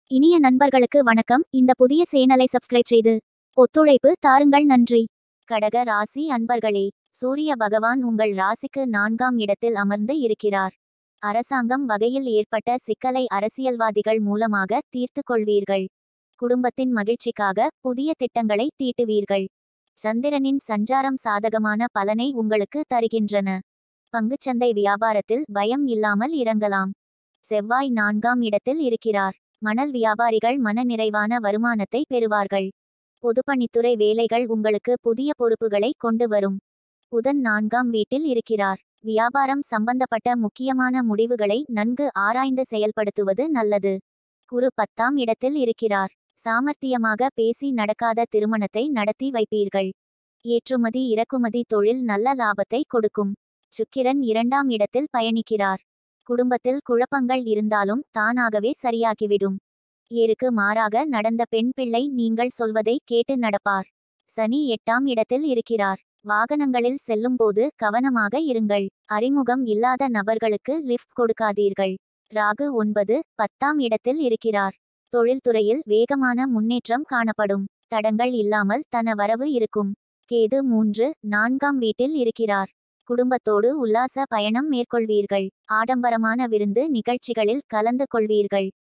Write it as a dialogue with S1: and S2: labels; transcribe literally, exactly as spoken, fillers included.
S1: இனிய நண்பர்களுக்கு வணக்கம். இந்த புதிய சேனலை சப்ஸ்கிரைப் செய்து ஒத்துழைப்பு தாருங்கள். நன்றி. கடக ராசி அன்பர்களே, சூரிய பகவான் உங்கள் ராசிக்கு நான்காம் இடத்தில் அமர்ந்து இருக்கிறார். அரசாங்கம் வகையில் ஏற்பட்ட சிக்கலை அரசியல்வாதிகள் மூலமாக தீர்த்து கொள்வீர்கள். குடும்பத்தின் மகிழ்ச்சிக்காக புதிய திட்டங்களை தீட்டுவீர்கள். சந்திரனின் சஞ்சாரம் சாதகமான பலனை உங்களுக்கு தருகின்றன. பங்குச்சந்தை வியாபாரத்தில் பயம் இல்லாமல் இறங்கலாம். செவ்வாய் நான்காம் இடத்தில் இருக்கிறார். மணல் வியாபாரிகள் மன நிறைவான வருமானத்தை பெறுவார்கள். பொதுப்பணித்துறை வேலைகள் உங்களுக்கு புதிய பொறுப்புகளை கொண்டு வரும். புதன் நான்காம் வீட்டில் இருக்கிறார். வியாபாரம் சம்பந்தப்பட்ட முக்கியமான முடிவுகளை நன்கு ஆராய்ந்து செயல்படுத்துவது நல்லது. குரு பத்தாம் இடத்தில் இருக்கிறார். சாமர்த்தியமாக பேசி நடக்காத திருமணத்தை நடத்தி வைப்பீர்கள். ஏற்றுமதி இறக்குமதி தொழில் நல்ல லாபத்தை கொடுக்கும். சுக்கிரன் இரண்டாம் இடத்தில் பயணிக்கிறார். குடும்பத்தில் குழப்பங்கள் இருந்தாலும் தானாகவே சரியாகிவிடும். ஏருக்கு மாறாக நடந்த பெண் பிள்ளை நீங்கள் சொல்வதை கேட்டு நடப்பார். சனி எட்டாம் இடத்தில் இருக்கிறார். வாகனங்களில் செல்லும்போது கவனமாக இருங்கள். அறிமுகம் இல்லாத நபர்களுக்கு லிஃப்ட் கொடுக்காதீர்கள். ராகு ஒன்பது பத்தாம் இடத்தில் இருக்கிறார். தொழில்துறையில் வேகமான முன்னேற்றம் காணப்படும். தடங்கள் இல்லாமல் தன வரவு இருக்கும். கேது மூன்று நான்காம் வீட்டில் இருக்கிறார். குடும்பத்தோடு உல்லாச பயணம் மேற்கொள்வீர்கள். ஆடம்பரமான விருந்து நிகழ்ச்சிகளில் கலந்து கொள்வீர்கள்.